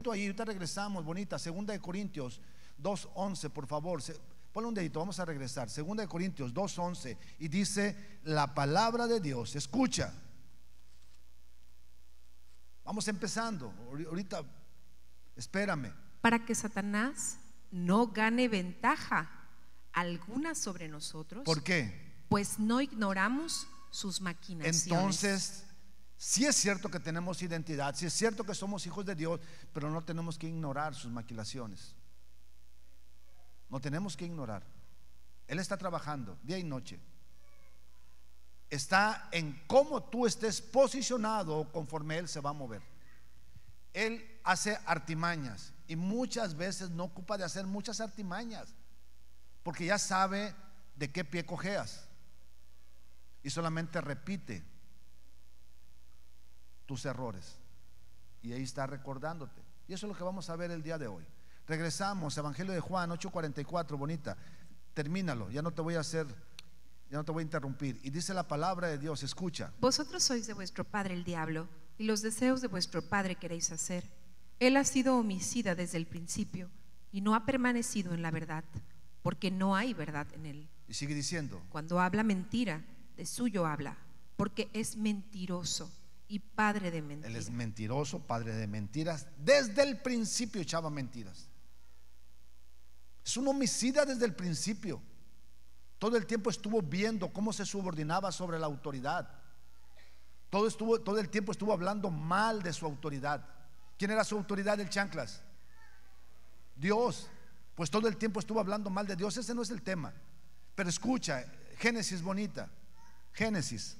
dedito ahí, ahorita regresamos, bonita. Segunda de Corintios 2:11, por favor. Ponle un dedito, vamos a regresar. Segunda de Corintios 2:11 y dice la palabra de Dios. Escucha. Vamos empezando. Ahorita, espérame. Para que Satanás no gane ventaja alguna sobre nosotros. ¿Por qué? Pues no ignoramos sus maquinaciones. Entonces, sí es cierto que tenemos identidad, sí es cierto que somos hijos de Dios, pero no tenemos que ignorar sus maquilaciones. No tenemos que ignorar. Él está trabajando día y noche. Está en cómo tú estés posicionado conforme Él se va a mover. Él hace artimañas y muchas veces no ocupa de hacer muchas artimañas, porque ya sabe de qué pie cojeas y solamente repite tus errores y ahí está recordándote. Y eso es lo que vamos a ver el día de hoy. Regresamos, Evangelio de Juan 8:44, bonita. Termínalo, ya no te voy a interrumpir. Y dice la palabra de Dios, escucha. Vosotros sois de vuestro padre el diablo, y los deseos de vuestro padre queréis hacer. Él ha sido homicida desde el principio y no ha permanecido en la verdad, porque no hay verdad en él. Y sigue diciendo. Cuando habla mentira, de suyo habla, porque es mentiroso y padre de mentiras. Él es mentiroso, padre de mentiras. Desde el principio echaba mentiras. Es un homicida desde el principio. Todo el tiempo estuvo viendo cómo se subordinaba sobre la autoridad. Todo el tiempo estuvo hablando mal de su autoridad. ¿Quién era su autoridad, el chanclas? Dios. Pues todo el tiempo estuvo hablando mal de Dios. Ese no es el tema. Pero escucha, Génesis bonita. Génesis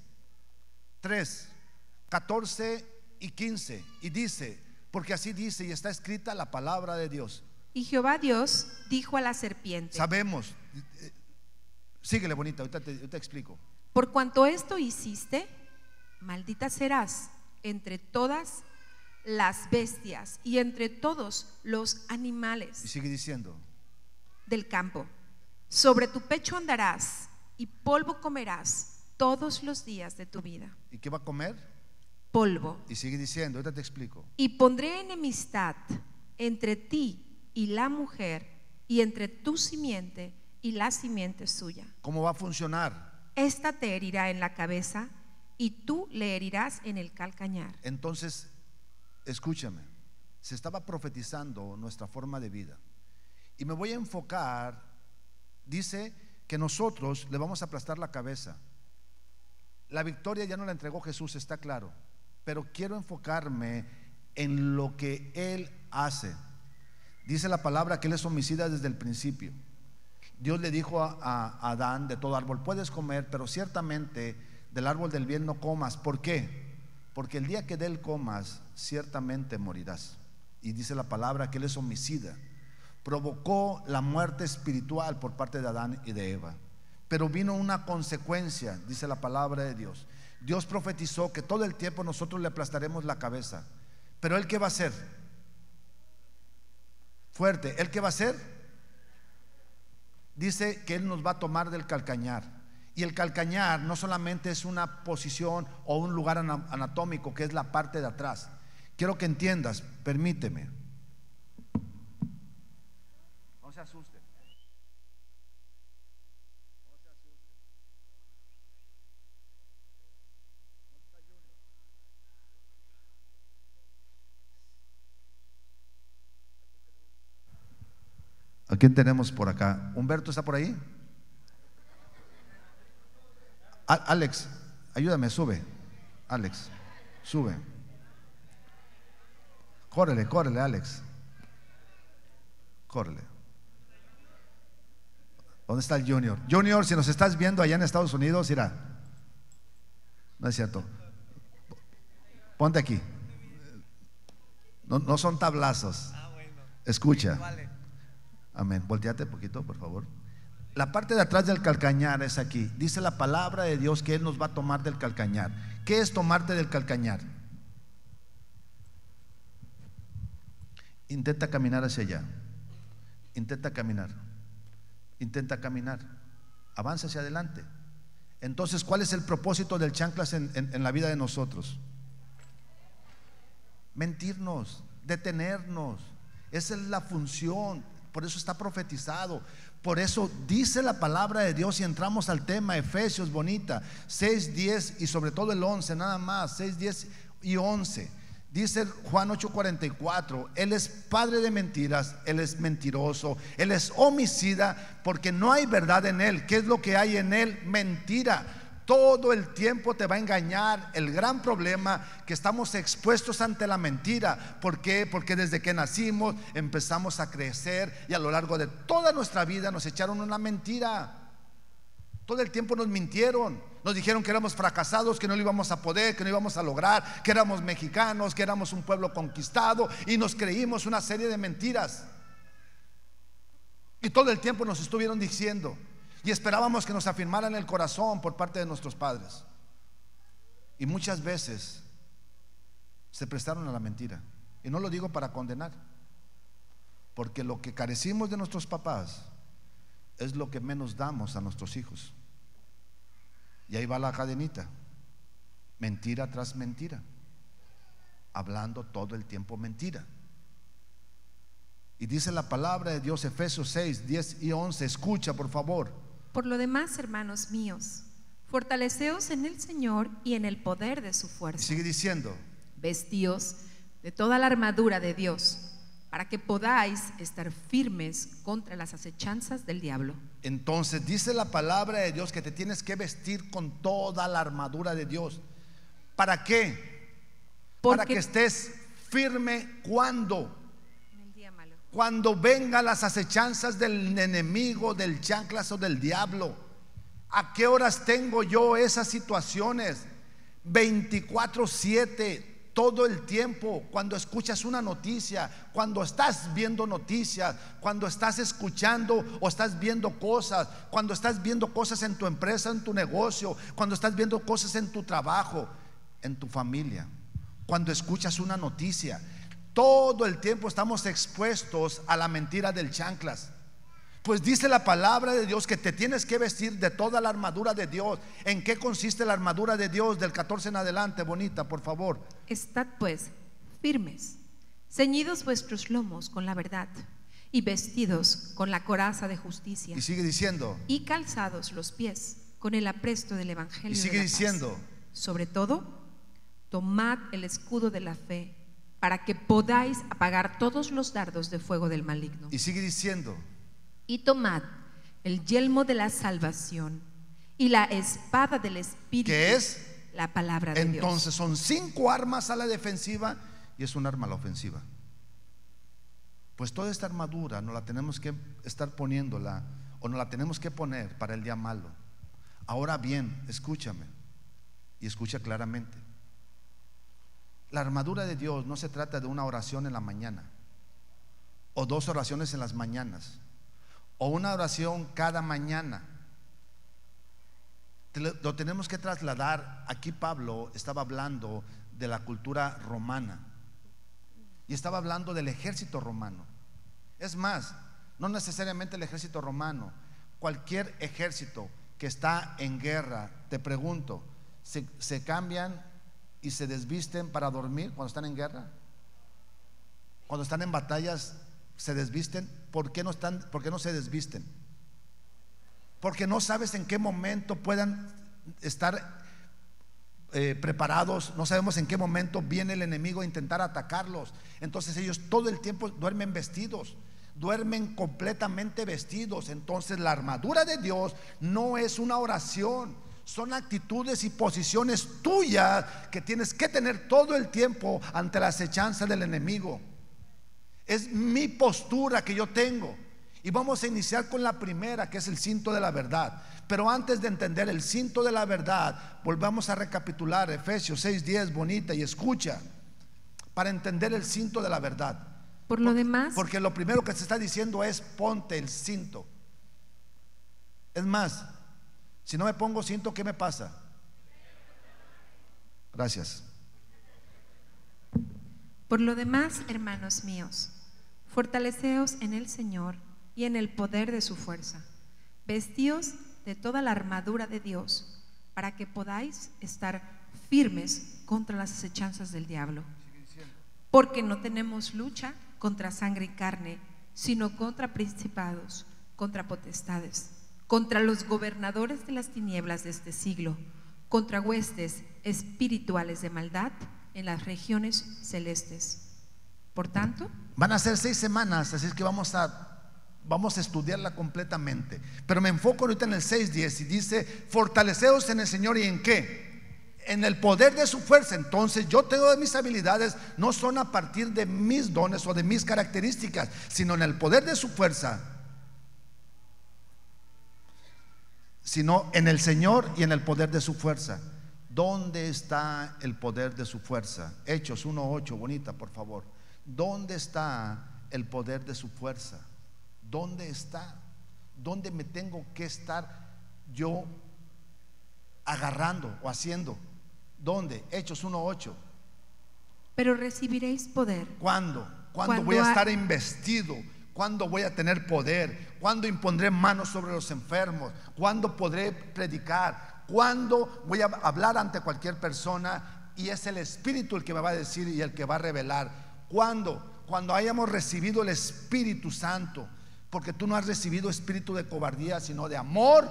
3, 14 y 15. Y dice, porque así dice y está escrita la palabra de Dios. Y Jehová Dios dijo a la serpiente. Sabemos. Síguele bonita, ahorita te explico. Por cuanto esto hiciste, maldita serás entre todas las bestias y entre todos los animales. Y sigue diciendo. Del campo. Sobre tu pecho andarás y polvo comerás todos los días de tu vida. ¿Y qué va a comer? Polvo. Y sigue diciendo, ahorita te explico. Y pondré enemistad entre ti y la mujer, y entre tu simiente y la simiente suya. ¿Cómo va a funcionar? Esta te herirá en la cabeza y tú le herirás en el calcañar. Entonces, escúchame, se estaba profetizando nuestra forma de vida. Y me voy a enfocar, dice que nosotros le vamos a aplastar la cabeza. La victoria ya no la entregó Jesús, está claro. Pero quiero enfocarme en lo que Él hace. Dice la palabra que Él es homicida desde el principio. Dios le dijo a Adán, de todo árbol puedes comer, pero ciertamente del árbol del bien no comas. ¿Por qué? Porque el día que de él comas, ciertamente morirás. Y dice la palabra que Él es homicida. Provocó la muerte espiritual por parte de Adán y de Eva. Pero vino una consecuencia, dice la palabra de Dios. Dios profetizó que todo el tiempo nosotros le aplastaremos la cabeza. Pero ¿Él qué va a hacer? Fuerte, ¿Él qué va a hacer? Dice que Él nos va a tomar del calcañar. Y el calcañar no solamente es una posición o un lugar anatómico, que es la parte de atrás. Quiero que entiendas, permíteme. No se asuste. ¿A quién tenemos por acá? ¿Humberto está por ahí? Alex, ayúdame, sube. Alex, sube. Córrele, Alex. Córrele. ¿Dónde está el Junior? Junior, si nos estás viendo allá en Estados Unidos, irá. No es cierto. Ponte aquí. No son tablazos. Escucha. Amén. Volteate un poquito, por favor. La parte de atrás del calcañar es aquí. Dice la palabra de Dios que Él nos va a tomar del calcañar. ¿Qué es tomarte del calcañar? Intenta caminar hacia allá. Intenta caminar. Intenta caminar. Avanza hacia adelante. Entonces, ¿cuál es el propósito del chanclas en la vida de nosotros? Mentirnos. detenernos. Esa es la función, por eso está profetizado. Por eso dice la palabra de Dios, y entramos al tema, Efesios, bonita, 6, 10 y sobre todo el 11, nada más, 6, 10 y 11. Dice Juan 8:44, Él es padre de mentiras, Él es mentiroso, Él es homicida, porque no hay verdad en Él. ¿Qué es lo que hay en Él? Mentira. Todo el tiempo te va a engañar. El gran problema que estamos expuestos ante la mentira. ¿Por qué? Porque desde que nacimos empezamos a crecer y a lo largo de toda nuestra vida nos echaron una mentira. Todo el tiempo nos mintieron. Nos dijeron que éramos fracasados, que no lo íbamos a poder, que no íbamos a lograr, que éramos mexicanos, que éramos un pueblo conquistado, y nos creímos una serie de mentiras. Y todo el tiempo nos estuvieron diciendo, y esperábamos que nos afirmaran el corazón por parte de nuestros padres. Y muchas veces se prestaron a la mentira. Y no lo digo para condenar, porque lo que carecimos de nuestros papás es lo que menos damos a nuestros hijos. Y ahí va la cadenita, mentira tras mentira, hablando todo el tiempo mentira. Y dice la palabra de Dios, Efesios 6, 10 y 11, escucha por favor. Por lo demás, hermanos míos, fortaleceos en el Señor y en el poder de su fuerza. Y sigue diciendo, vestíos de toda la armadura de Dios, para que podáis estar firmes contra las acechanzas del diablo. Entonces dice la palabra de Dios que te tienes que vestir con toda la armadura de Dios. ¿Para qué? Para que estés firme. ¿Cuándo? En el día malo. Cuando vengan las acechanzas del enemigo, del chanclazo del diablo. ¿A qué horas tengo yo esas situaciones? 24/7. Todo el tiempo, cuando escuchas una noticia, cuando estás viendo noticias, cuando estás escuchando o estás viendo cosas, cuando estás viendo cosas en tu empresa, en tu negocio, cuando estás viendo cosas en tu trabajo, en tu familia, cuando escuchas una noticia, todo el tiempo estamos expuestos a la mentira del chanclas. Pues dice la palabra de Dios que te tienes que vestir de toda la armadura de Dios. ¿En qué consiste la armadura de Dios? Del 14 en adelante, bonita, por favor. Estad pues firmes, ceñidos vuestros lomos con la verdad, y vestidos con la coraza de justicia. Y sigue diciendo. Y calzados los pies con el apresto del evangelio. Y sigue diciendo. Sobre todo, tomad el escudo de la fe, para que podáis apagar todos los dardos de fuego del maligno. Y sigue diciendo. Y tomad el yelmo de la salvación y la espada del Espíritu, ¿qué es? La palabra de Dios. Entonces son 5 armas a la defensiva y es un arma a la ofensiva. Pues toda esta armadura no la tenemos que estar poniéndola, o no la tenemos que poner para el día malo. Ahora bien, escúchame y escucha claramente. La armadura de Dios no se trata de una oración en la mañana, o 2 oraciones en las mañanas, o una oración cada mañana. Lo tenemos que trasladar. Aquí Pablo estaba hablando de la cultura romana y estaba hablando del ejército romano. Es más, no necesariamente el ejército romano, cualquier ejército que está en guerra. Te pregunto, ¿se cambian y se desvisten para dormir cuando están en guerra? Cuando están en batallas se desvisten. ¿Por qué no se desvisten? Porque no sabes en qué momento puedan estar preparados. No sabemos en qué momento viene el enemigo a intentar atacarlos. Entonces ellos todo el tiempo duermen vestidos, duermen completamente vestidos. Entonces la armadura de Dios no es una oración, son actitudes y posiciones tuyas que tienes que tener todo el tiempo ante la acechanza del enemigo. Es mi postura que yo tengo. Y vamos a iniciar con la primera, que es el cinto de la verdad. Pero antes de entender el cinto de la verdad, volvamos a recapitular Efesios 6:10, bonita, y escucha, para entender el cinto de la verdad. Por lo demás, porque lo primero que se está diciendo es: ponte el cinto. Es más, si no me pongo cinto, ¿qué me pasa? Gracias. Por lo demás, hermanos míos, fortaleceos en el Señor y en el poder de su fuerza. Vestíos de toda la armadura de Dios, para que podáis estar firmes contra las acechanzas del diablo. porque no tenemos lucha contra sangre y carne, sino contra principados, contra potestades, contra los gobernadores de las tinieblas de este siglo, contra huestes espirituales de maldad en las regiones celestes. Por tanto, van a ser 6 semanas, así es que vamos a estudiarla completamente. Pero me enfoco ahorita en el 6:10 y dice: fortaleceos en el Señor. ¿Y en qué? En el poder de su fuerza. Entonces yo tengo de mis habilidades, no son a partir de mis dones o de mis características, sino en el poder de su fuerza, sino en el Señor y en el poder de su fuerza. ¿Dónde está el poder de su fuerza? Hechos 1:8, bonita, por favor. ¿Dónde está el poder de su fuerza? ¿Dónde está? ¿Dónde me tengo que estar yo agarrando o haciendo? ¿Dónde? Hechos 1:8. pero recibiréis poder. ¿Cuándo? ¿Cuándo voy a estar investido? ¿Cuándo voy a tener poder? ¿Cuándo impondré manos sobre los enfermos? ¿Cuándo podré predicar? ¿Cuándo voy a hablar ante cualquier persona? Y es el Espíritu el que me va a decir y el que va a revelar. ¿Cuándo? Cuando hayamos recibido el Espíritu Santo. Porque tú no has recibido espíritu de cobardía, sino de amor,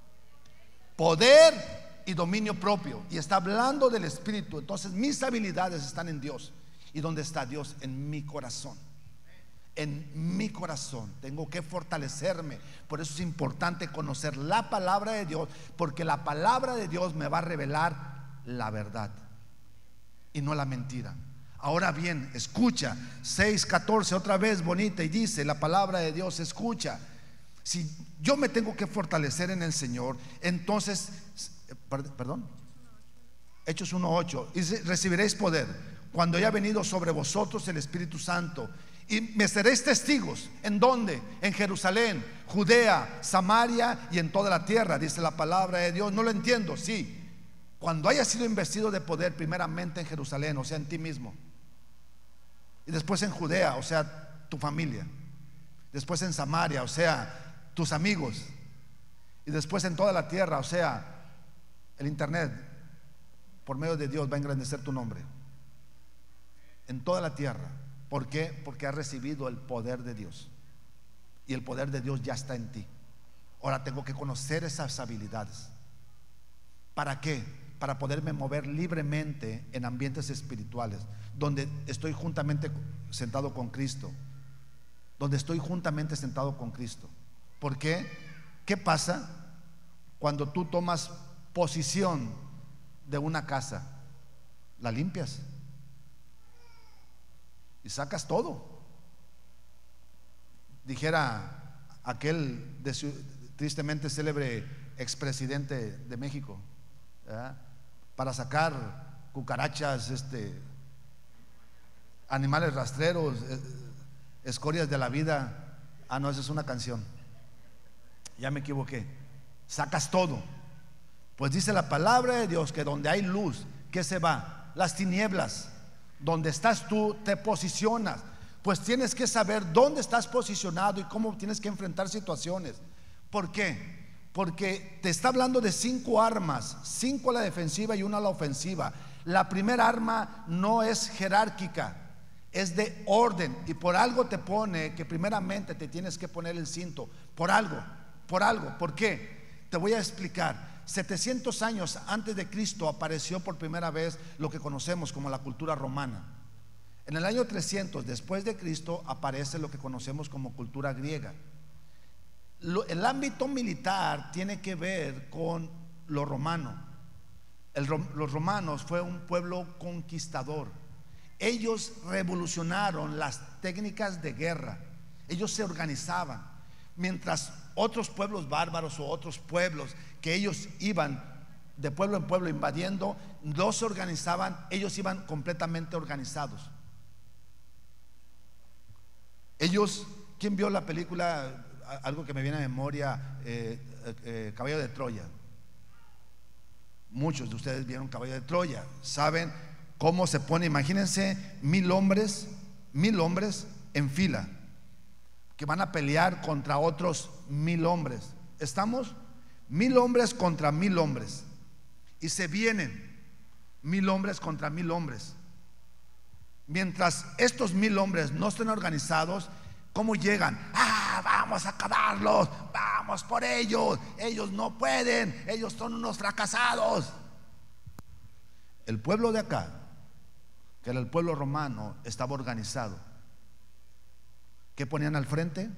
poder y dominio propio. Y está hablando del Espíritu. Entonces mis habilidades están en Dios. ¿Y dónde está Dios? En mi corazón. En mi corazón. Tengo que fortalecerme. Por eso es importante conocer la palabra de Dios, porque la palabra de Dios me va a revelar la verdad y no la mentira. Ahora bien, escucha 6:14 otra vez, bonita, y dice la palabra de Dios: escucha, si yo me tengo que fortalecer en el Señor, entonces, perdón, Hechos 1:8, y recibiréis poder cuando haya venido sobre vosotros el Espíritu Santo, y me seréis testigos. ¿En dónde? En Jerusalén, Judea, Samaria y en toda la tierra, dice la palabra de Dios. No lo entiendo, sí. Cuando hayas sido investido de poder, primeramente en Jerusalén, o sea, en ti mismo, y después en Judea, o sea, tu familia, después en Samaria, o sea, tus amigos, y después en toda la tierra, o sea, el internet, por medio de Dios va a engrandecer tu nombre en toda la tierra. ¿Por qué? Porque has recibido el poder de Dios, y el poder de Dios ya está en ti. Ahora tengo que conocer esas habilidades. ¿Para qué? Para poderme mover libremente en ambientes espirituales, donde estoy juntamente sentado con Cristo, donde estoy juntamente sentado con Cristo. ¿Por qué? ¿Qué pasa cuando tú tomas posición de una casa? La limpias y sacas todo. Dijera aquel tristemente célebre expresidente de México, ¿verdad? Para sacar cucarachas, animales rastreros, escorias de la vida. Ah, no, esa es una canción, ya me equivoqué. Sacas todo. Pues dice la palabra de Dios que donde hay luz, ¿qué se va? Las tinieblas. Donde estás tú, te posicionas. Pues tienes que saber dónde estás posicionado y cómo tienes que enfrentar situaciones. ¿Por qué? Porque te está hablando de 5 armas, 5 a la defensiva y 1 a la ofensiva. La primera arma no es jerárquica, es de orden, y por algo te pone que primeramente te tienes que poner el cinto. Por algo. ¿Por qué? Te voy a explicar. 700 años antes de Cristo apareció por primera vez lo que conocemos como la cultura romana. En el año 300 después de Cristo aparece lo que conocemos como cultura griega. El ámbito militar tiene que ver con lo romano. Los romanos fue un pueblo conquistador. Ellos revolucionaron las técnicas de guerra. Ellos se organizaban, mientras otros pueblos bárbaros o otros pueblos que ellos iban de pueblo en pueblo invadiendo, no se organizaban, ellos iban completamente organizados. Ellos, ¿quién vio la película? Algo que me viene a memoria, Caballo de Troya. Muchos de ustedes vieron Caballo de Troya, saben cómo se pone. Imagínense 1000 hombres en fila que van a pelear contra otros 1000 hombres. ¿Estamos? 1000 hombres contra 1000 hombres, y se vienen 1000 hombres contra 1000 hombres. Mientras estos 1000 hombres no estén organizados, ¿cómo llegan? Vamos a acabarlos, vamos por ellos, ellos no pueden, ellos son unos fracasados. El pueblo de acá, que era el pueblo romano, estaba organizado. ¿Qué ponían al frente?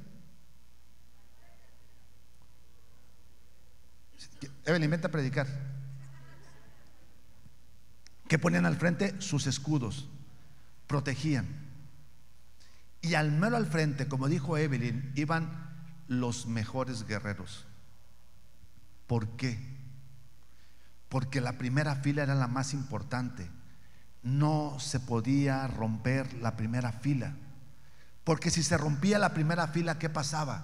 Evelyn, vente a predicar. ¿Qué ponían al frente? Sus escudos. Protegían. Y al mero al frente, como dijo Evelyn, iban los mejores guerreros. ¿Por qué? Porque la primera fila era la más importante. No se podía romper la primera fila, porque si se rompía la primera fila, ¿qué pasaba?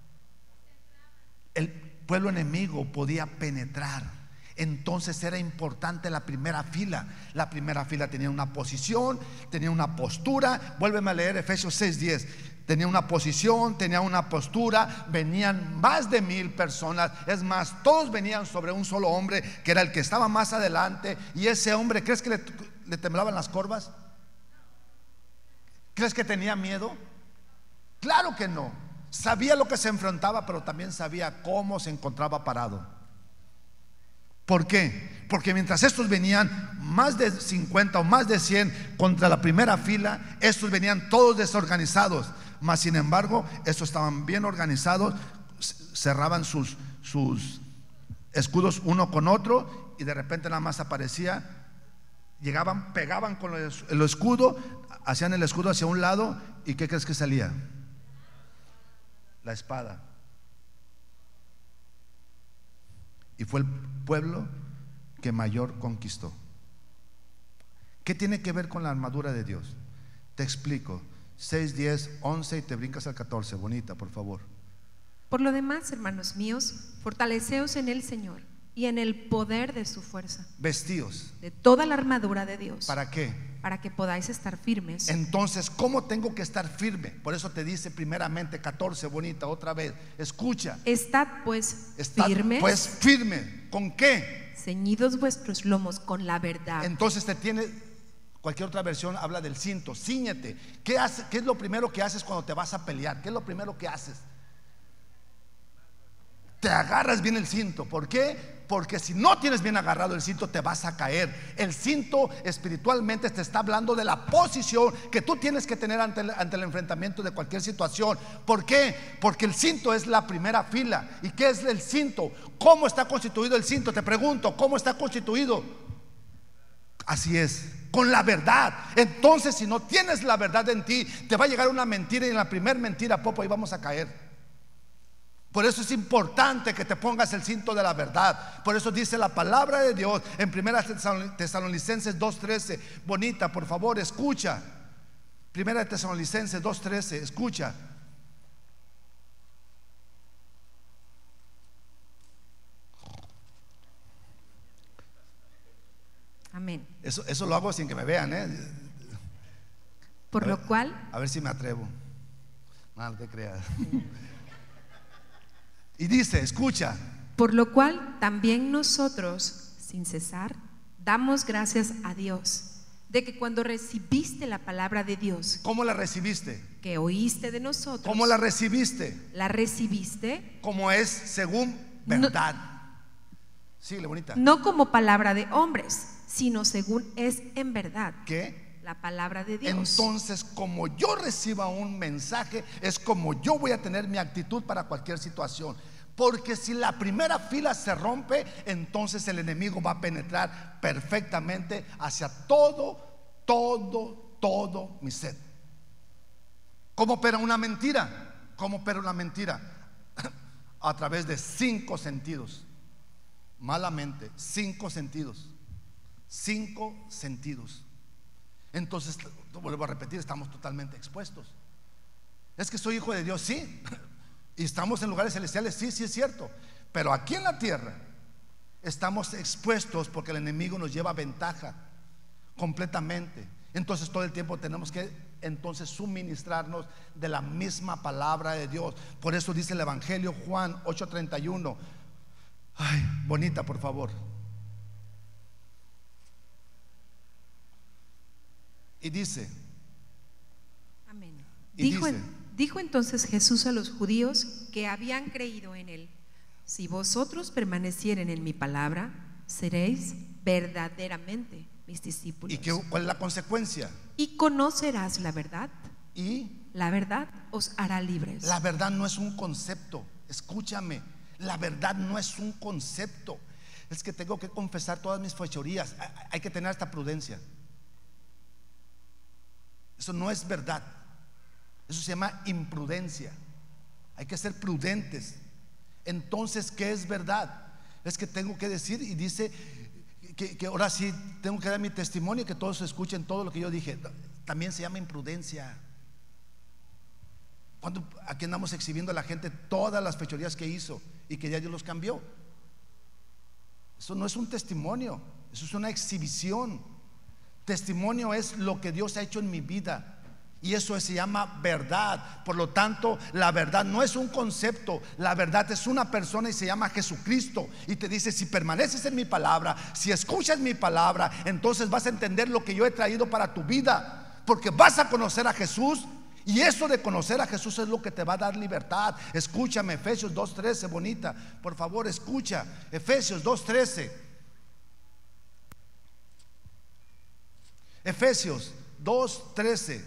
El pueblo enemigo podía penetrar. Entonces era importante la primera fila. La primera fila tenía una posición, tenía una postura. Vuélveme a leer Efesios 6:10. Tenía una posición, tenía una postura. Venían más de 1000 personas. Es más, todos venían sobre un solo hombre, que era el que estaba más adelante. Y ese hombre, ¿crees que le temblaban las corvas? ¿Crees que tenía miedo? Claro que no. Sabía lo que se enfrentaba, pero también sabía cómo se encontraba parado. ¿Por qué? Porque mientras estos venían más de 50 o más de 100 contra la primera fila, estos venían todos desorganizados. Mas sin embargo, estos estaban bien organizados, cerraban sus escudos uno con otro, y de repente nada más aparecía, llegaban, pegaban con el escudo, hacían el escudo hacia un lado, y ¿qué crees que salía? La espada. Y fue el pueblo que mayor conquistó. ¿Qué tiene que ver con la armadura de Dios? Te explico. 6, 10, 11 y te brincas al 14. Bonita, por favor. Por lo demás, hermanos míos, fortaleceos en el Señor y en el poder de su fuerza. Vestíos de toda la armadura de Dios. ¿Para qué? Para que podáis estar firmes. Entonces, ¿cómo tengo que estar firme? Por eso te dice primeramente 14, bonita, otra vez. Escucha. Estad pues firmes. Pues firme. ¿Con qué? Ceñidos vuestros lomos con la verdad. Entonces te tiene, cualquier otra versión habla del cinto. Cíñete. ¿Qué es lo primero que haces cuando te vas a pelear? ¿Qué es lo primero que haces? Te agarras bien el cinto. ¿Por qué? Porque si no tienes bien agarrado el cinto, te vas a caer. El cinto espiritualmente te está hablando de la posición que tú tienes que tener ante el enfrentamiento de cualquier situación. ¿Por qué? Porque el cinto es la primera fila. ¿Y qué es el cinto? ¿Cómo está constituido el cinto? Te pregunto, ¿cómo está constituido? Así es, con la verdad. Entonces, si no tienes la verdad en ti, te va a llegar una mentira, y en la primera mentira, popo, ahí vamos a caer. Por eso es importante que te pongas el cinto de la verdad. Por eso dice la palabra de Dios en 1 Tesalonicenses 2:13. Bonita, por favor, escucha. 1 Tesalonicenses 2:13, escucha. Amén. Eso lo hago sin que me vean, Por lo cual, a ver si me atrevo. No te creas. Y dice, escucha. Por lo cual también nosotros, sin cesar, damos gracias a Dios de que cuando recibiste la palabra de Dios, ¿cómo la recibiste? Que oíste de nosotros. ¿Cómo la recibiste? La recibiste como es según verdad. Síguele, bonita. No como palabra de hombres, sino según es en verdad. ¿Qué? La palabra de Dios. Entonces, como yo reciba un mensaje, es como yo voy a tener mi actitud para cualquier situación. Porque si la primera fila se rompe, entonces el enemigo va a penetrar perfectamente hacia todo mi ser. ¿Cómo opera una mentira? ¿Cómo opera una mentira? A través de 5 sentidos. Malamente, 5 sentidos. 5 sentidos. Entonces, vuelvo a repetir, estamos totalmente expuestos. Es que soy hijo de Dios, sí. Y estamos en lugares celestiales, sí, sí es cierto. Pero aquí en la tierra estamos expuestos porque el enemigo nos lleva ventaja completamente. Entonces todo el tiempo tenemos que entonces suministrarnos de la misma palabra de Dios. Por eso dice el Evangelio Juan 8:31. Ay, bonita, por favor. Y dice, Amén. Y dice, Dijo entonces Jesús a los judíos que habían creído en él: si vosotros permanecieren en mi palabra, seréis verdaderamente mis discípulos. ¿y cuál es la consecuencia? Y conocerás la verdad. Y La verdad os hará libres. la verdad no es un concepto. Escúchame, la verdad no es un concepto. Es que tengo que confesar todas mis fechorías. Hay que tener esta prudencia. Eso no es verdad. Eso se llama imprudencia. Hay que ser prudentes. Entonces, ¿qué es verdad? Es que tengo que decir, y dice que ahora sí tengo que dar mi testimonio, que todos escuchen todo lo que yo dije. También se llama imprudencia. Cuando aquí andamos exhibiendo a la gente todas las fechorías que hizo y que ya Dios los cambió. Eso no es un testimonio, eso es una exhibición. Testimonio es lo que Dios ha hecho en mi vida, y eso se llama verdad. Por lo tanto, la verdad no es un concepto, la verdad es una persona y se llama Jesucristo. Y te dice: si permaneces en mi palabra, si escuchas mi palabra, entonces vas a entender lo que yo he traído para tu vida, porque vas a conocer a Jesús. Y eso de conocer a Jesús es lo que te va a dar libertad. Escúchame, Efesios 2:13, bonita, por favor, escucha. Efesios 2:13. Efesios 2:13.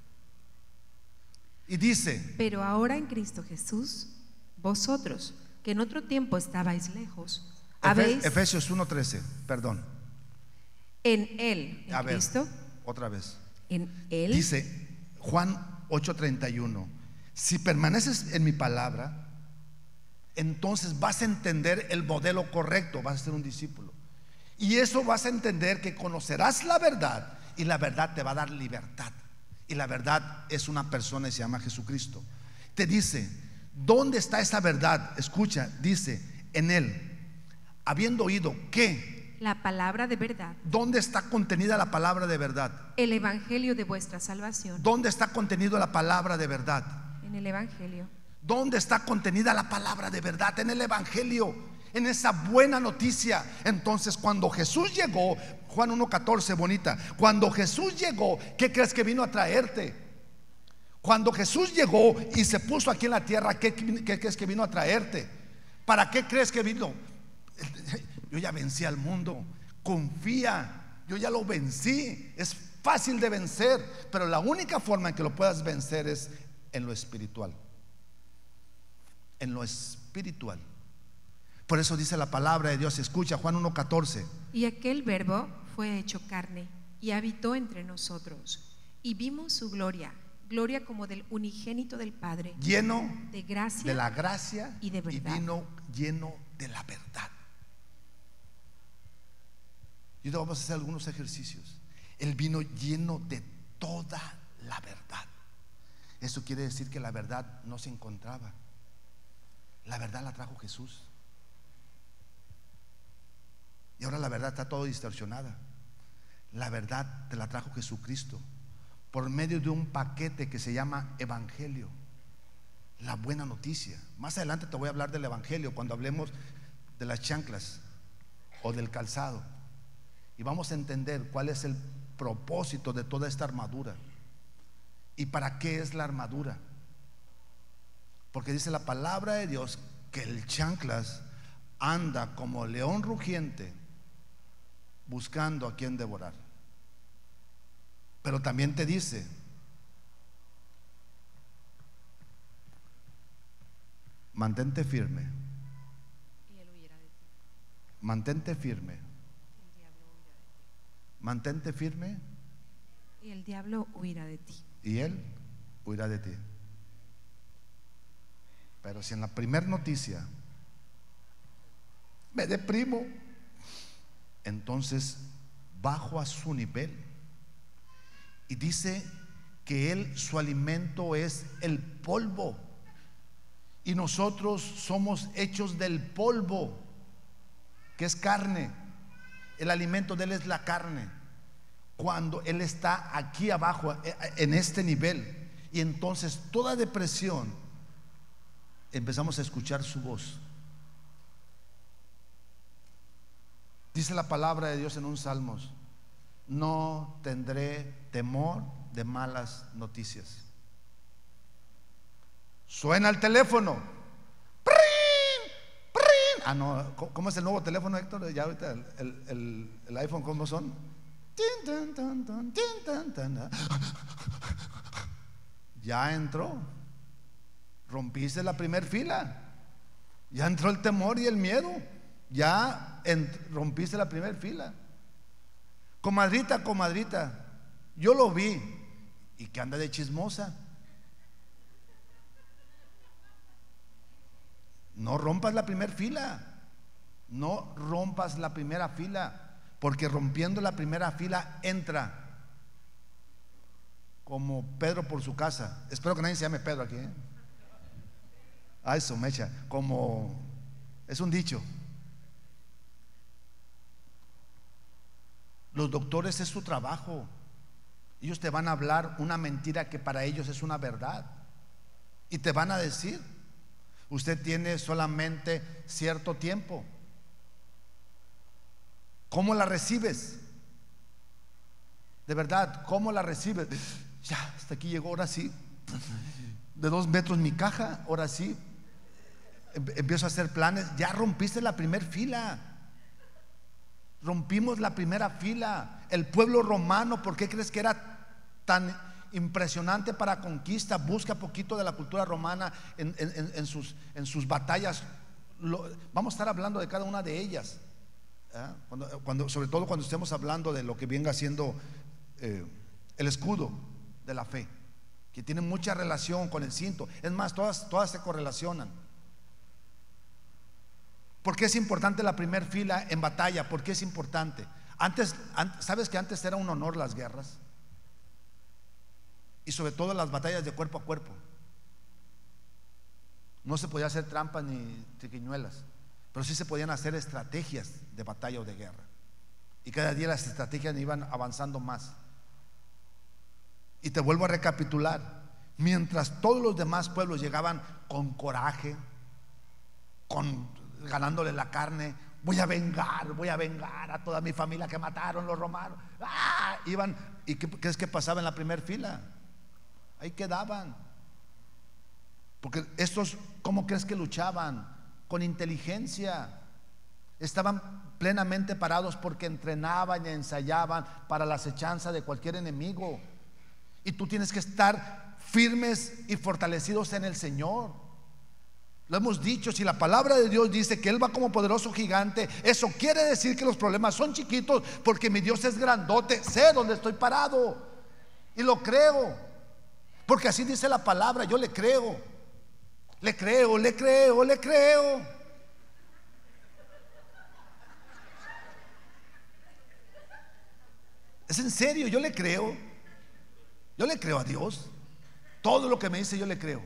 Y dice: pero ahora en Cristo Jesús, vosotros que en otro tiempo estabais lejos, habéis Efesios 1:13, perdón. en él, en A ver, Cristo, otra vez. en él. Dice Juan 8:31: si permaneces en mi palabra, entonces vas a entender el modelo correcto, vas a ser un discípulo. Y eso vas a entender que conocerás la verdad, y la verdad te va a dar libertad. Y la verdad es una persona y se llama Jesucristo. Te dice: ¿dónde está esa verdad? Escucha, dice: en él, habiendo oído que La palabra de verdad, ¿dónde está contenida la palabra de verdad? el evangelio de vuestra salvación. ¿Dónde está contenida la palabra de verdad? En el evangelio. ¿Dónde está contenida la palabra de verdad? En el evangelio, en esa buena noticia. Entonces, cuando Jesús llegó, Juan 1:14, bonita, cuando Jesús llegó, ¿qué crees que vino a traerte? Cuando Jesús llegó y se puso aquí en la tierra, ¿qué crees que vino a traerte? ¿Para qué crees que vino? Yo ya vencí al mundo. Confía, yo ya lo vencí. Es fácil de vencer, pero la única forma en que lo puedas vencer es en lo espiritual. En lo espiritual. Por eso dice la palabra de Dios. Escucha Juan 1:14. Y aquel verbo fue hecho carne y habitó entre nosotros, y vimos su gloria, gloria como del unigénito del Padre, Lleno de gracia, de la gracia y de verdad. vino lleno de la verdad. Y vamos a hacer algunos ejercicios. Él vino lleno de toda la verdad. Eso quiere decir que la verdad no se encontraba. La verdad la trajo Jesús. Y ahora la verdad está todo distorsionada. La verdad te la trajo Jesucristo por medio de un paquete que se llama evangelio, la buena noticia. Más adelante te voy a hablar del evangelio cuando hablemos de las chanclas o del calzado, y vamos a entender cuál es el propósito de toda esta armadura y para qué es la armadura. Porque dice la palabra de Dios que el chanclas anda como león rugiente buscando a quien devorar. Pero también te dice: mantente firme. Y él huirá de ti. Mantente firme. El diablo huirá de ti. Mantente firme Y el diablo huirá de ti. y él huirá de ti. Pero si en la primera noticia me deprimo, entonces bajo a su nivel. Y dice que él, su alimento es el polvo, y nosotros somos hechos del polvo, que es carne. El alimento de él es la carne. Cuando él está aquí abajo, en este nivel, y entonces toda depresión, empezamos a escuchar su voz. Dice la palabra de Dios en un Salmos: no tendré temor de malas noticias. Suena el teléfono. ¡Prin! ¡Prin! Ah, no, ¿cómo es el nuevo teléfono, Héctor? Ya ahorita el iPhone, ¿cómo son? Tin, tan, tan, tan, tin, tan, tan. Ya entró. Rompiste la primer fila. Ya entró el temor y el miedo. Ya rompiste la primer fila. Comadrita, comadrita, yo lo vi. ¿Y que anda de chismosa? No rompas la primera fila. No rompas la primera fila, porque rompiendo la primera fila entra como Pedro por su casa. Espero que nadie se llame Pedro aquí, ¿eh? Ah, eso, mecha. Como es un dicho. Los doctores es su trabajo. Ellos te van a hablar una mentira que para ellos es una verdad. Y te van a decir: usted tiene solamente cierto tiempo. ¿Cómo la recibes? De verdad, ¿cómo la recibes? Ya, hasta aquí llegó, ahora sí. De 2 metros mi caja, ahora sí. Empiezo a hacer planes. Ya rompiste la primera fila. Rompimos la primera fila. El pueblo romano, ¿por qué crees que era tan impresionante para conquista? Busca poquito de la cultura romana en sus batallas. Vamos a estar hablando de cada una de ellas, sobre todo cuando estemos hablando de lo que venga siendo el escudo de la fe, que tiene mucha relación con el cinto. Es más, todas se correlacionan. ¿Por qué es importante la primera fila en batalla? ¿Por qué es importante? ¿Sabes que antes era un honor las guerras? Y sobre todo las batallas de cuerpo a cuerpo. No se podía hacer trampas ni triquiñuelas, pero sí se podían hacer estrategias de batalla o de guerra. Y cada día las estrategias iban avanzando más. Y te vuelvo a recapitular: mientras todos los demás pueblos llegaban con coraje, ganándole la carne, voy a vengar a toda mi familia que mataron los romanos. Iban, ¿y qué crees que pasaba en la primera fila? Ahí quedaban. Porque estos, ¿cómo crees que luchaban? Con inteligencia. Estaban plenamente parados porque entrenaban y ensayaban para la acechanza de cualquier enemigo. Y tú tienes que estar firmes y fortalecidos en el Señor. Lo hemos dicho: si la palabra de Dios dice que Él va como poderoso gigante, eso quiere decir que los problemas son chiquitos, porque mi Dios es grandote. Sé dónde estoy parado y lo creo, porque así dice la palabra. Yo le creo. Le creo. Es en serio, yo le creo. Yo le creo a Dios. Todo lo que me dice yo le creo.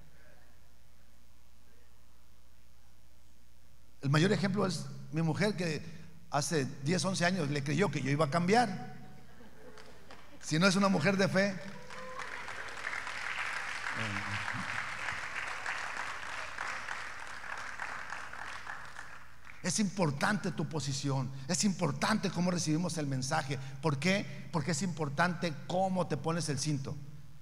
El mayor ejemplo es mi mujer, que hace 10, 11 años le creyó que yo iba a cambiar. Si no es una mujer de fe. Es importante tu posición, es importante cómo recibimos el mensaje. ¿Por qué? Porque es importante cómo te pones el cinto.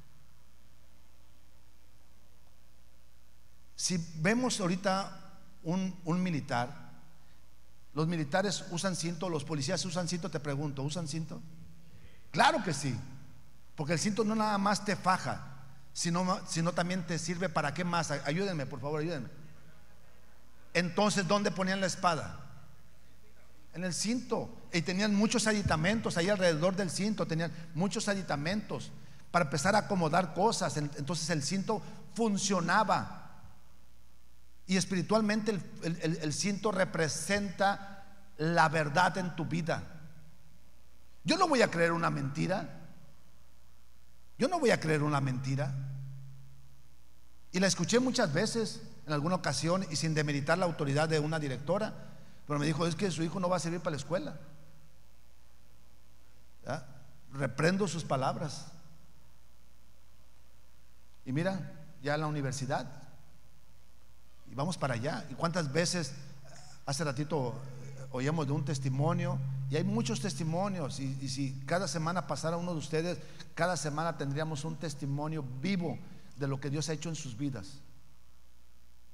Si vemos ahorita un militar, los militares usan cinto, los policías usan cinto. Te pregunto, ¿usan cinto? Claro que sí, porque el cinto no nada más te faja, sino también te sirve para qué más. Ayúdenme, por favor, ayúdenme. Entonces, ¿dónde ponían la espada? En el cinto. Y tenían muchos aditamentos ahí alrededor del cinto. Tenían muchos aditamentos para empezar a acomodar cosas. Entonces el cinto funcionaba. Y espiritualmente el cinto representa la verdad en tu vida. Yo no voy a creer una mentira. Yo no voy a creer una mentira. Y la escuché muchas veces, en alguna ocasión, y sin demeritar la autoridad de una directora, pero me dijo: es que su hijo no va a servir para la escuela. ¿Ya? Reprendo sus palabras. Y mira, ya en la universidad, y vamos para allá. Y cuántas veces, hace ratito oíamos de un testimonio, y hay muchos testimonios, y si cada semana pasara uno de ustedes, cada semana tendríamos un testimonio vivo de lo que Dios ha hecho en sus vidas.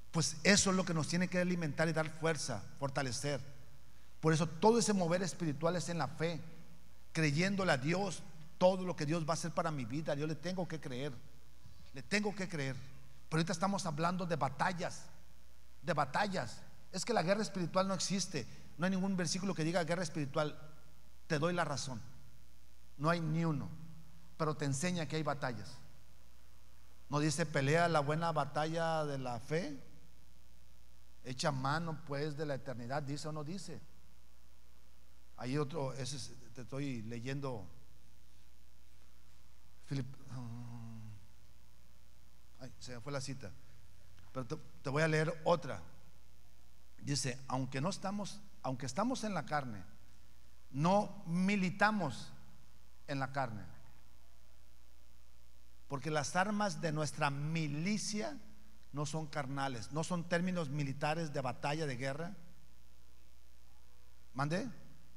Pues eso es lo que nos tiene que alimentar y dar fuerza, fortalecer. Por eso todo ese mover espiritual es en la fe, creyéndole a Dios todo lo que Dios va a hacer para mi vida. Yo le tengo que creer, le tengo que creer. Pero ahorita estamos hablando de batallas, de batallas. Es que la guerra espiritual no existe. No hay ningún versículo que diga guerra espiritual. Te doy la razón, no hay ni uno, pero te enseña que hay batallas. No dice pelea la buena batalla de la fe, echa mano pues de la eternidad, dice o no dice. Hay otro, te estoy leyendo ay, se me fue la cita, pero te voy a leer otra. Dice, aunque estamos en la carne, no militamos en la carne, porque las armas de nuestra milicia no son carnales, no son términos militares de batalla, de guerra. ¿Mande?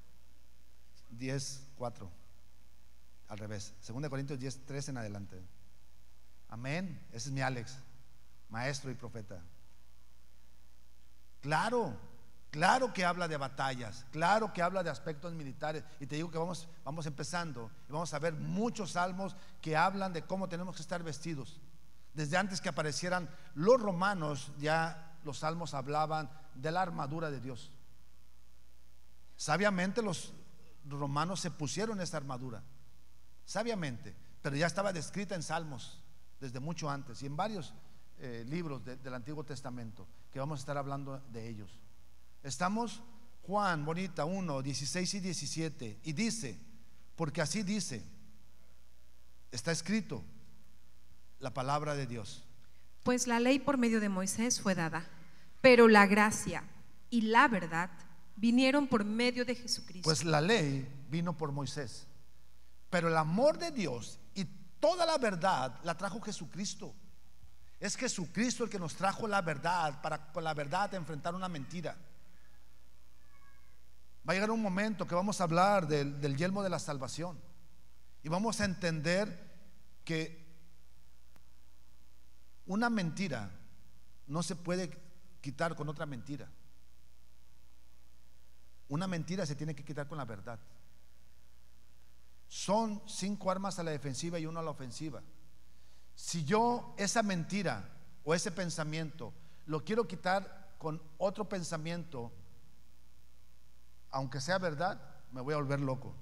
10:4, al revés, 2 Corintios 10:3 en adelante. Amén. Ese es mi Alex, maestro y profeta. Claro que habla de batallas, claro que habla de aspectos militares. Y te digo que vamos empezando y vamos a ver muchos salmos que hablan de cómo tenemos que estar vestidos. Desde antes que aparecieran los romanos, ya los salmos hablaban de la armadura de Dios. Sabiamente los romanos se pusieron esa armadura, sabiamente, pero ya estaba descrita en salmos desde mucho antes y en varios libros del Antiguo Testamento, que vamos a estar hablando de ellos. Estamos Juan, bonita, 1, 16 y 17, y dice, porque así dice, está escrito la palabra de Dios. Pues la ley por medio de Moisés fue dada, pero la gracia y la verdad vinieron por medio de Jesucristo. Pues la ley vino por Moisés, pero el amor de Dios y toda la verdad la trajo Jesucristo. Es Jesucristo el que nos trajo la verdad, para con la verdad enfrentar una mentira. Va a llegar un momento que vamos a hablar del yelmo de la salvación y vamos a entender que una mentira no se puede quitar con otra mentira. Una mentira se tiene que quitar con la verdad. Son 5 armas a la defensiva y 1 a la ofensiva. Si yo esa mentira o ese pensamiento lo quiero quitar con otro pensamiento, aunque sea verdad, me voy a volver loco.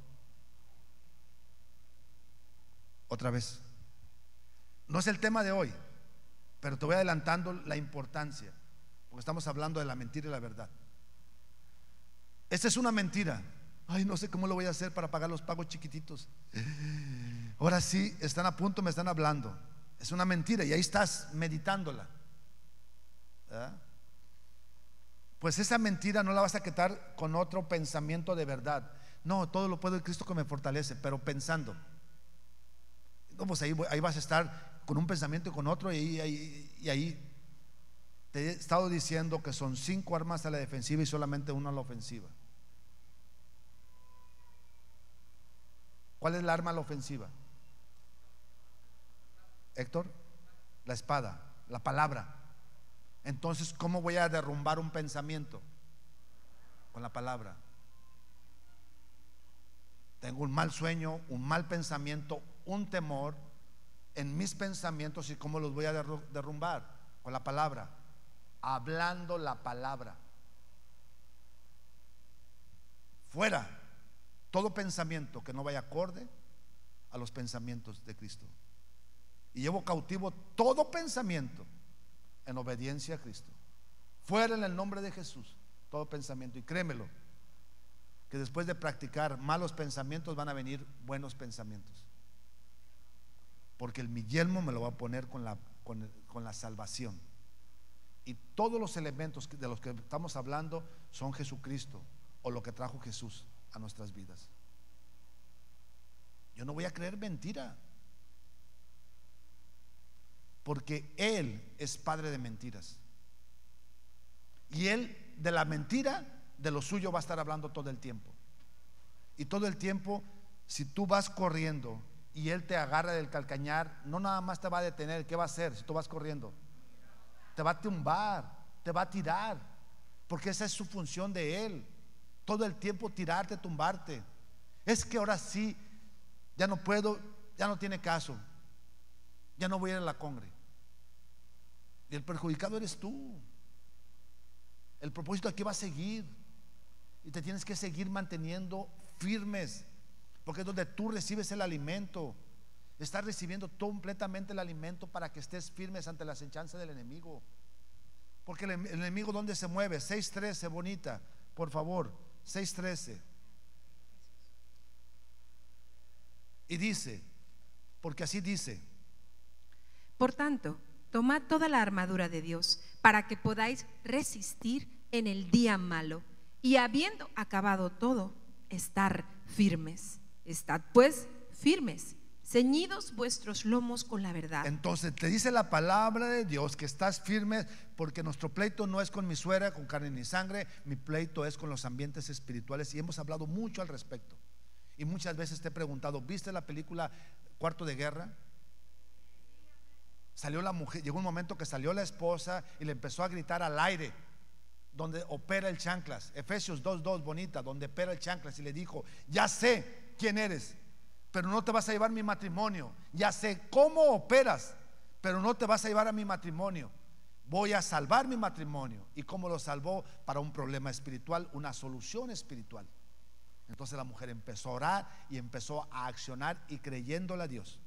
Otra vez, no es el tema de hoy, pero te voy adelantando la importancia, porque estamos hablando de la mentira y la verdad. Esta es una mentira. Ay, no sé cómo lo voy a hacer para pagar los pagos chiquititos. Ahora sí, están a punto, me están hablando. Es una mentira y ahí estás meditándola, ¿verdad? Pues esa mentira no la vas a quitar con otro pensamiento de verdad. No, todo lo puedo en Cristo que me fortalece, pero pensando. No, pues ahí vas a estar con un pensamiento y con otro, y ahí te he estado diciendo que son 5 armas a la defensiva y solamente 1 a la ofensiva. ¿Cuál es la arma a la ofensiva? Héctor, la espada, la palabra. Entonces, ¿cómo voy a derrumbar un pensamiento? Con la palabra. Tengo un mal sueño, un mal pensamiento, un temor en mis pensamientos, ¿y cómo los voy a derrumbar? Con la palabra, hablando la palabra. Fuera todo pensamiento que no vaya acorde a los pensamientos de Cristo. Y llevo cautivo todo pensamiento en obediencia a Cristo. Fuera en el nombre de Jesús todo pensamiento. Y créemelo, que después de practicar malos pensamientos van a venir buenos pensamientos, porque mi yelmo me lo va a poner con la salvación. Y todos los elementos de los que estamos hablando son Jesucristo, o lo que trajo Jesús a nuestras vidas. Yo no voy a creer mentira, porque Él es padre de mentiras, y Él de la mentira, de lo suyo, va a estar hablando todo el tiempo. Y todo el tiempo, si tú vas corriendo y Él te agarra del calcañar, no nada más te va a detener. ¿Qué va a hacer si tú vas corriendo? Te va a tumbar. te va a tirar, porque esa es su función de él, todo el tiempo tirarte, tumbarte. Es que ahora sí, ya no puedo, ya no tiene caso, ya no voy a ir a la congre. Y el perjudicado eres tú. El propósito aquí va a seguir, y te tienes que seguir manteniendo firmes, porque es donde tú recibes el alimento. Estás recibiendo completamente el alimento para que estés firmes ante la acechanza del enemigo. Porque el enemigo, ¿dónde se mueve? 6:13, bonita, por favor, 6:13. Y dice, porque así dice: Por tanto, tomad toda la armadura de Dios para que podáis resistir en el día malo, y habiendo acabado todo, estar firmes. Estad pues firmes, ceñidos vuestros lomos con la verdad. Entonces te dice la palabra de Dios que estás firme, porque nuestro pleito no es con mi suegra, con carne ni sangre. Mi pleito es con los ambientes espirituales, y hemos hablado mucho al respecto. Y muchas veces te he preguntado: ¿viste la película Cuarto de Guerra? Salió la mujer, llegó un momento que salió la esposa y le empezó a gritar al aire, donde opera el chanclas. Efesios 2:2, bonita, donde opera el chanclas, y le dijo: ya sé quién eres, pero no te vas a llevar mi matrimonio. Ya sé cómo operas, pero no te vas a llevar a mi matrimonio. Voy a salvar mi matrimonio. ¿Y cómo lo salvó? Para un problema espiritual, una solución espiritual. Entonces la mujer empezó a orar y empezó a accionar, y creyéndole a Dios.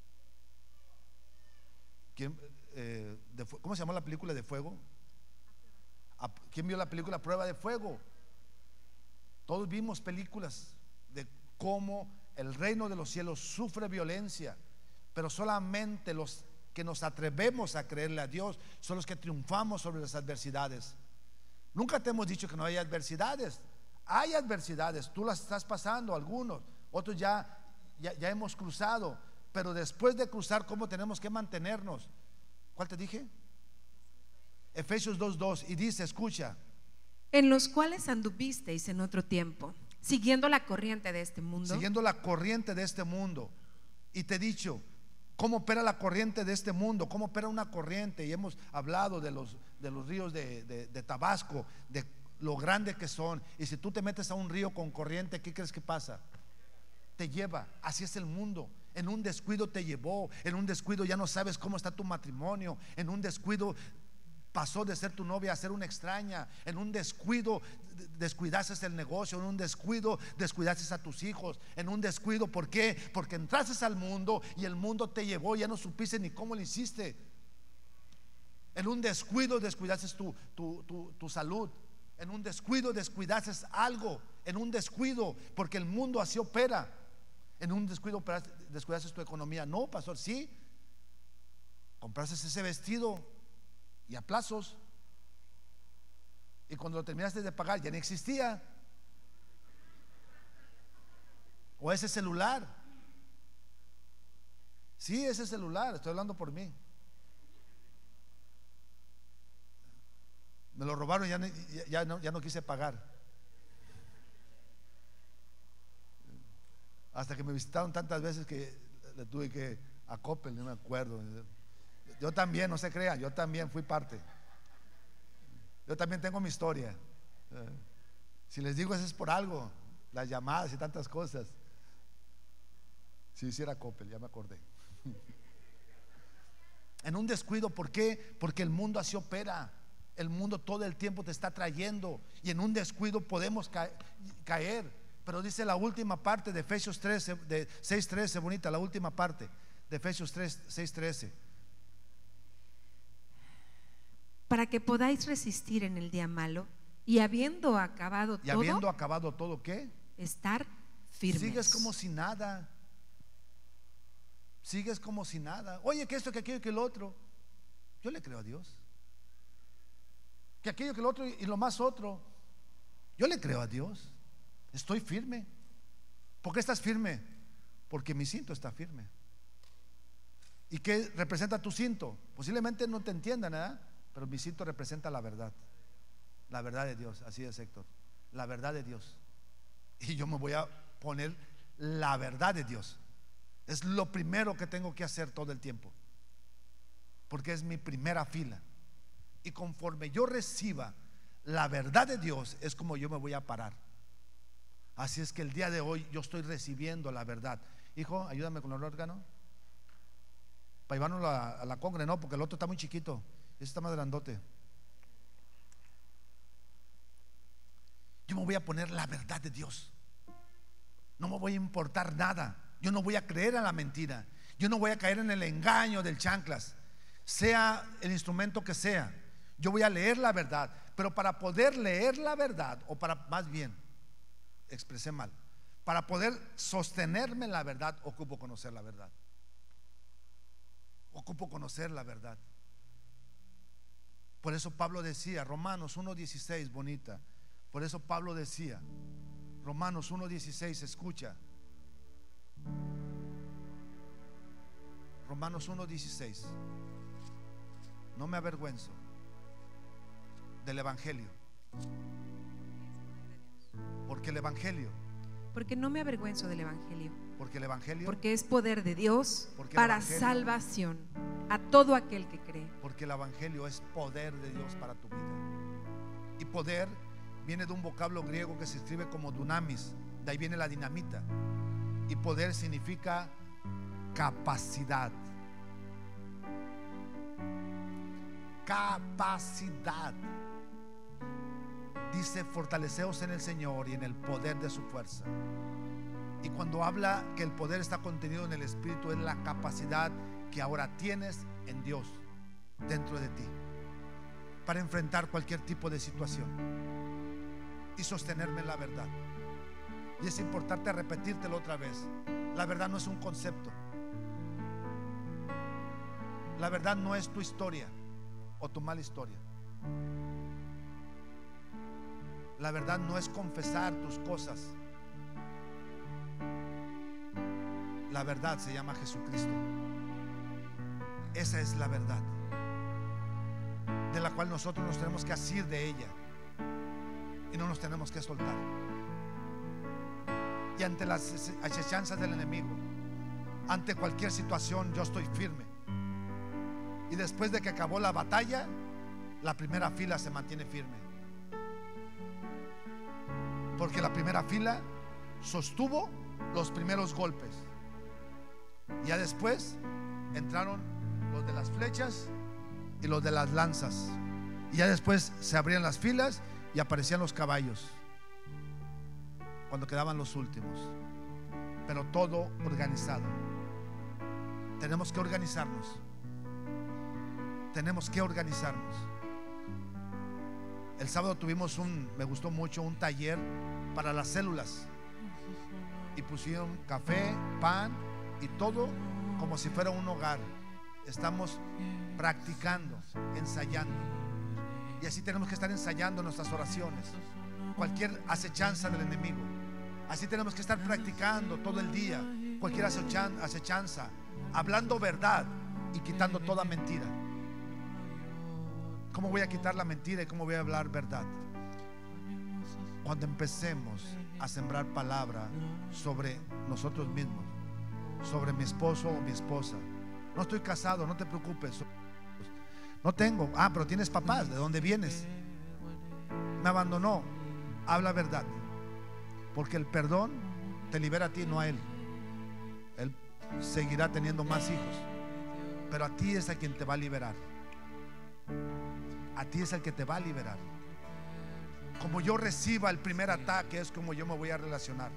¿Cómo se llamó la película de fuego? ¿Quién vio la película Prueba de Fuego? Todos vimos películas de cómo el reino de los cielos sufre violencia, pero solamente los que nos atrevemos a creerle a Dios son los que triunfamos sobre las adversidades. Nunca te hemos dicho que no hay adversidades. Hay adversidades, tú las estás pasando, algunos, otros ya hemos cruzado. Pero después de cruzar, ¿cómo tenemos que mantenernos? ¿Cuál te dije? Efesios 2:2, y dice, escucha: en los cuales anduvisteis en otro tiempo, siguiendo la corriente de este mundo. Siguiendo la corriente de este mundo. Y te he dicho cómo opera la corriente de este mundo, cómo opera una corriente. Y hemos hablado de los ríos de Tabasco, de lo grande que son. Y si tú te metes a un río con corriente, ¿qué crees que pasa? Te lleva. Así es el mundo. En un descuido te llevó. En un descuido ya no sabes cómo está tu matrimonio. En un descuido pasó de ser tu novia a ser una extraña. En un descuido descuidaste el negocio. En un descuido descuidaste a tus hijos. En un descuido, ¿por qué? Porque entraste al mundo y el mundo te llevó. Ya no supiste ni cómo lo hiciste. En un descuido descuidaste tu salud. En un descuido descuidaste algo. En un descuido, porque el mundo así opera. En un descuido descuidaste tu economía. No, pastor, sí. Compraste ese vestido y a plazos, y cuando lo terminaste de pagar ya no existía. O ese celular. Sí, ese celular, estoy hablando por mí. Me lo robaron, ya no quise pagar. Hasta que me visitaron tantas veces que le tuve que a Coppel, no me acuerdo. Yo también, no se crean, yo también fui parte. Yo también tengo mi historia. Si les digo, eso es por algo. Las llamadas y tantas cosas. Si hiciera Coppel, ya me acordé. En un descuido, ¿por qué? Porque el mundo así opera. El mundo todo el tiempo te está trayendo, y en un descuido podemos caer. Pero dice la última parte de Efesios 13, de 6:13, bonita, la última parte de Efesios 6:13. Para que podáis resistir en el día malo, y habiendo acabado todo. ¿Y habiendo acabado todo qué? Estar firmes. Sigues como si nada. Sigues como si nada. Oye, que esto, que aquello, que el otro. Yo le creo a Dios. Que aquello, que el otro y lo más otro. Yo le creo a Dios. Estoy firme. ¿Por qué estás firme? Porque mi cinto está firme. ¿Y qué representa tu cinto? Posiblemente no te entiendan, ¿verdad? Pero mi cinto representa la verdad. La verdad de Dios. Así es, Héctor. La verdad de Dios. Y yo me voy a poner la verdad de Dios. Es lo primero que tengo que hacer todo el tiempo, porque es mi primera fila. Y conforme yo reciba la verdad de Dios, es como yo me voy a parar. Así es que el día de hoy yo estoy recibiendo la verdad. Hijo, ayúdame con el órgano para llevarnos a la congre, no, porque el otro está muy chiquito, este está más grandote. Yo me voy a poner la verdad de Dios. No me voy a importar nada. Yo no voy a creer en la mentira. Yo no voy a caer en el engaño del chanclas, sea el instrumento que sea. Yo voy a leer la verdad. Pero para poder leer la verdad, o para, más bien, expresé mal, para poder sostenerme en la verdad, ocupo conocer la verdad. Ocupo conocer la verdad. Por eso Pablo decía, Romanos 1:16, bonita. Por eso Pablo decía, Romanos 1:16, escucha. Romanos 1:16. No me avergüenzo del Evangelio. Porque el Evangelio. Porque no me avergüenzo del Evangelio. Porque el Evangelio. Porque es poder de Dios para salvación a todo aquel que cree. Porque el Evangelio es poder de Dios para tu vida. Y poder viene de un vocablo griego que se escribe como dunamis. De ahí viene la dinamita. Y poder significa capacidad. Capacidad. Dice, fortaleceos en el Señor y en el poder de su fuerza. Y cuando habla que el poder está contenido en el Espíritu, es la capacidad que ahora tienes en Dios dentro de ti para enfrentar cualquier tipo de situación y sostenerme en la verdad. Y es importante repetírtelo otra vez. La verdad no es un concepto. La verdad no es tu historia o tu mala historia. La verdad no es confesar tus cosas. La verdad se llama Jesucristo. Esa es la verdad, de la cual nosotros nos tenemos que asir de ella y no nos tenemos que soltar. Y ante las acechanzas del enemigo, ante cualquier situación, yo estoy firme. Y después de que acabó la batalla, la primera fila se mantiene firme. Porque la primera fila sostuvo los primeros golpes. Y ya después entraron los de las flechas y los de las lanzas. Y ya después se abrían las filas y aparecían los caballos cuando quedaban los últimos. Pero todo organizado. Tenemos que organizarnos. Tenemos que organizarnos. El sábado tuvimos me gustó mucho, un taller para las células. Y pusieron café, pan y todo como si fuera un hogar. Estamos practicando, ensayando. Y así tenemos que estar ensayando nuestras oraciones. Cualquier acechanza del enemigo. Así tenemos que estar practicando todo el día. Cualquier acechanza, hablando verdad y quitando toda mentira. ¿Cómo voy a quitar la mentira y cómo voy a hablar verdad? Cuando empecemos a sembrar palabra sobre nosotros mismos, sobre mi esposo o mi esposa. No estoy casado, no te preocupes. No tengo. Ah, pero tienes papás. ¿De dónde vienes? Me abandonó. Habla verdad. Porque el perdón te libera a ti, no a él. Él seguirá teniendo más hijos, pero a ti es a quien te va a liberar. A ti es el que te va a liberar. Como yo reciba el primer ataque, es como yo me voy a relacionar.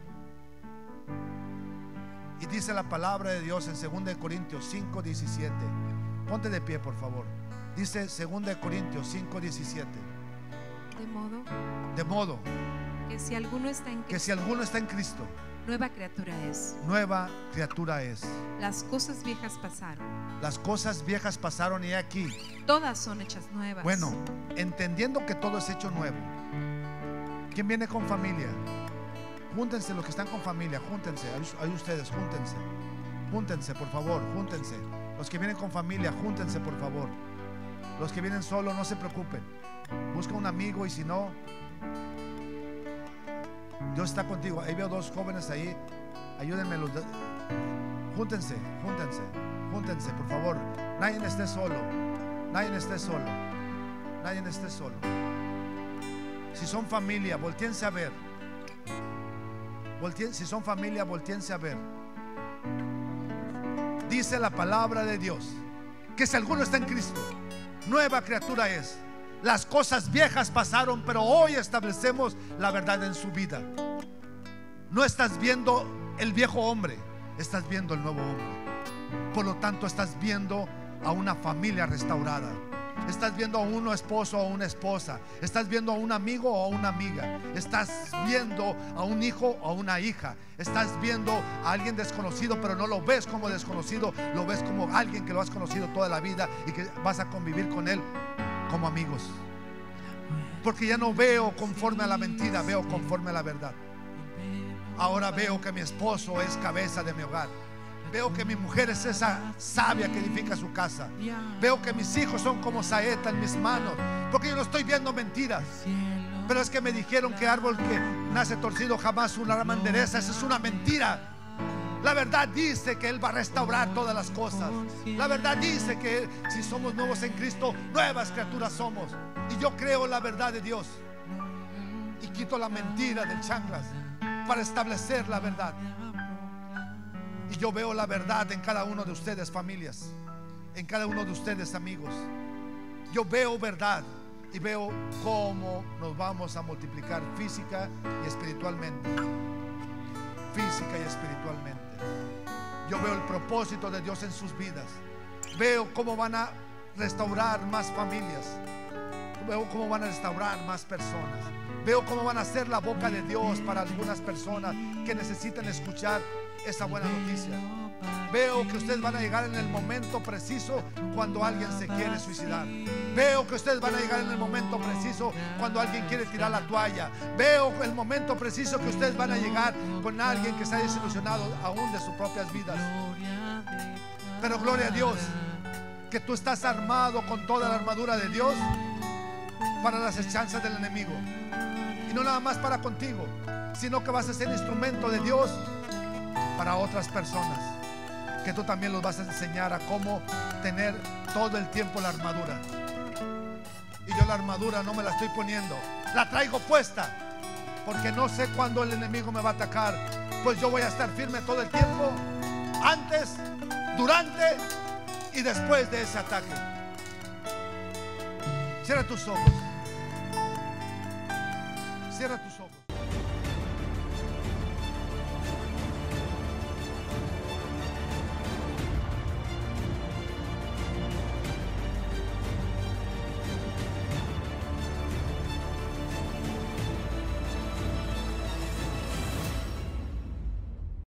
Y dice la palabra de Dios en 2 Corintios 5:17. Ponte de pie, por favor. Dice 2 Corintios 5:17. De modo que si alguno está en Cristo, nueva criatura es. Nueva criatura es. Las cosas viejas pasaron. Las cosas viejas pasaron y aquí todas son hechas nuevas. Bueno, entendiendo que todo es hecho nuevo. ¿Quién viene con familia? Júntense los que están con familia, júntense. Ahí ustedes, júntense. Júntense, por favor, júntense. Los que vienen con familia, júntense, por favor. Los que vienen solos, no se preocupen. Busca un amigo y si no, Dios está contigo. Ahí veo dos jóvenes ahí. Ayúdenme. Júntense, júntense, júntense, por favor. Nadie esté solo. Nadie esté solo. Nadie esté solo. Si son familia, voltéense a ver. Si son familia, voltéense a ver. Dice la palabra de Dios que si alguno está en Cristo, nueva criatura es. Las cosas viejas pasaron, pero hoy establecemos la verdad en su vida. No estás viendo el viejo hombre, estás viendo el nuevo hombre. Por lo tanto, estás viendo a una familia restaurada. Estás viendo a un esposo o una esposa. Estás viendo a un amigo o a una amiga. Estás viendo a un hijo o a una hija. Estás viendo a alguien desconocido, pero no lo ves como desconocido, lo ves como alguien que lo has conocido toda la vida y que vas a convivir con él como amigos. Porque ya no veo conforme a la mentira, veo conforme a la verdad. Ahora veo que mi esposo es cabeza de mi hogar. Veo que mi mujer es esa sabia que edifica su casa. Veo que mis hijos son como saeta en mis manos, porque yo no estoy viendo mentiras. Pero es que me dijeron que árbol que nace torcido jamás una rama endereza. Esa es una mentira. La verdad dice que Él va a restaurar todas las cosas. La verdad dice que si somos nuevos en Cristo, nuevas criaturas somos. Y yo creo en la verdad de Dios y quito la mentira del chanclas para establecer la verdad. Y yo veo la verdad en cada uno de ustedes, familias, en cada uno de ustedes, amigos. Yo veo verdad y veo cómo nos vamos a multiplicar física y espiritualmente. Física y espiritualmente. Yo veo el propósito de Dios en sus vidas. Veo cómo van a restaurar más familias. Veo cómo van a restaurar más personas. Veo cómo van a ser la boca de Dios para algunas personas que necesitan escuchar esa buena noticia. Veo que ustedes van a llegar en el momento preciso cuando alguien se quiere suicidar. Veo que ustedes van a llegar en el momento preciso cuando alguien quiere tirar la toalla. Veo el momento preciso que ustedes van a llegar con alguien que se ha desilusionado aún de sus propias vidas. Pero gloria a Dios que tú estás armado con toda la armadura de Dios para las hechanzas del enemigo. Y no nada más para contigo, sino que vas a ser instrumento de Dios para otras personas, que tú también los vas a enseñar a cómo tener todo el tiempo la armadura. Y yo la armadura no me la estoy poniendo, la traigo puesta, porque no sé cuándo el enemigo me va a atacar. Pues yo voy a estar firme todo el tiempo, antes, durante y después de ese ataque. Cierra tus ojos. Cierra tus ojos.